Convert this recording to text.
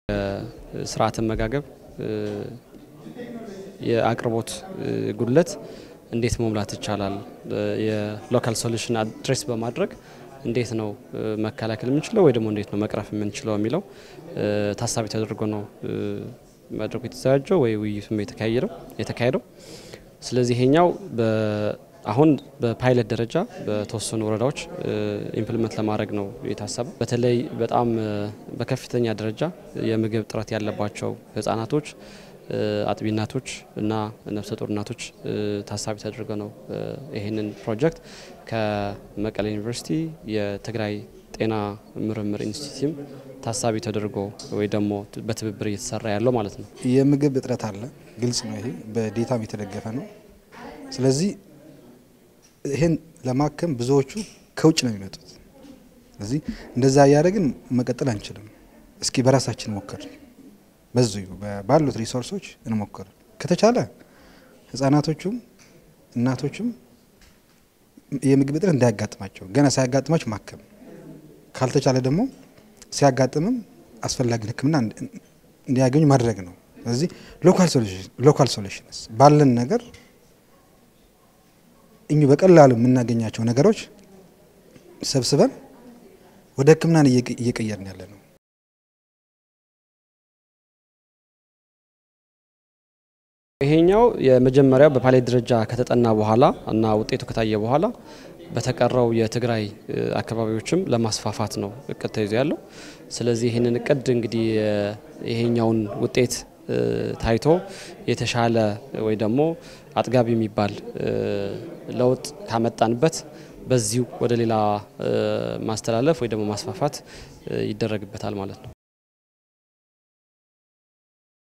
ስርዓተ መጋገብ የአቅርቦት ጉድለት እንዴት መሙላት ይቻላል የሎካል ሶሉሽን አድሬስ በማድረግ እንዴት ነው መከላከል የምንችለው ወይ ደግሞ እንዴት ነው መቅረፍ የምንችለው የሚለው ታሳቢ ተደርጎ ነው መድረኩ የተዘጋጀው ወይ ውይይቱም የተካሄደው ስለዚህ ይሄኛው አሁን በፓይለት ደረጃ በተወሰኑ ወረዳዎች ኢምፕሊመንት ለማድረግ ነው የታሰበው በተለይ በጣም በከፍተኛ ደረጃ የምግብ ጥራት ያለባቸው ህፃናቶች አጥቢ እናቶች እና ነፍሰ ጡር እናቶች ታሳቢ ተደርገው ነው ይሄንን ፕሮጀክት ከመቀሌ ዩኒቨርሲቲ የትግራይ ጤና ምርምር ኢንስቲትዩት ታሳቢ ተደርጎ ወይ ደግሞ በትብብር እየተሰራ ያለው ማለት ነው የምግብ እጥረት አለ ግልጽ ነው ይሄ በዴታም የተደገፈ ነው ስለዚህ ይሄን ለማከም ብዙዎቹ ከውጭ ነው የሚመጡት ስለዚህ እንደዛ ያያረግን መቀጠል አንችልም እስኪ በራሳችን ሞከር በዚሁ ባሉት ሪሶርሶች እንሞክር ከተቻለ ህፃናቶቹም እናቶቹም የምግብ እጥረት እንዳያጋጥማቸው ገና ሳያጋጥማቸው ማከም ካልተቻለ ደግሞ ሲያጋጥምም አስፈላጊ ህክምና እንዲያገኙ ማድረግ ነው ስለዚህ ሎካል ሶሉሽንስ ባለን ነገር እኙ በቀላሉ የምናገኛቸው ነገሮች ሰብስበን ወደ ህክምና እየቀየርን ያለ ነው ይሄኛው የመጀመሪያው በፓይለት ደረጃ ከተጠና በኋላ እና ውጤቱ ከታየ በኋላ በተቀረው የትግራይ አካባቢዎችም ለማስፋፋት ነው እቅድ ተይዞ ያለው ስለዚህ ይሄንን እቅድ እንግዲህ ይሄኛውን ውጤት ታይቶ የተሻለ ወይ ደግሞ አጥጋቢ የሚባል ለውጥ ካመጣንበት በዚሁ ወደ ሌላ ማስተላለፍ ወይ ደግሞ ማስፋፋት ይደረግበታል ማለት ነው